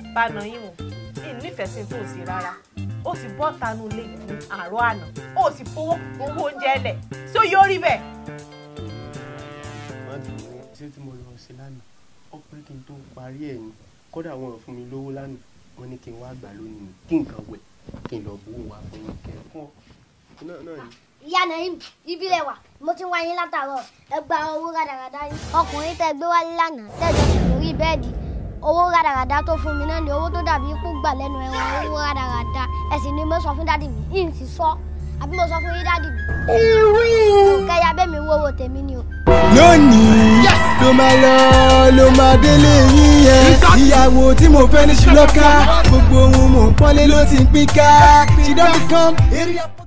bá na yín wò nífẹ̀ẹ́ sí tó ṣe rárá ó sì bọ́ tanú lé ní àárọ̀ àná ó sì fowó oúnjẹ lẹ̀ tí ó yóò rí bẹ́ẹ̀. ṣé tí mo lọ sí lánàá ó pé kí n tó parí ẹ̀ ni kódà wọn ò fún mi lówó lánàá wọn ní kí n wá gbà lónìí ni kí nǹkan wẹ̀ kí n lọ bó wà fún yín kẹ́ fún ọ náà ni. ìyá Naheem ibi lẹ wà mo ti ń wá yín látàárọ̀ ẹ gba owó rádaràda yín. ọkùnrin tẹ́ gbé wálé lánàá tẹ́jọ́ sí lórí bẹ́ẹ̀dì owó rádaràda tó fún mi náà ni owó tó dàbí ikú gbà lẹ́nu ẹ̀wọ̀n owó rádaràda ẹ sì ni mo sọ fún dádì mi yìí sì sọ àbí mo sọ fún yín dádì mi. kẹ́yà bẹ́ẹ̀ mi wo owó tèmi ni o. lónìí ló máa lọ ló máa délé yín yẹn ìyàwó tí mo fẹ́ ní ṣùlọ́ká gbogbo ohun mò ń pọ́nlé ló ti ń pín ká she don become area.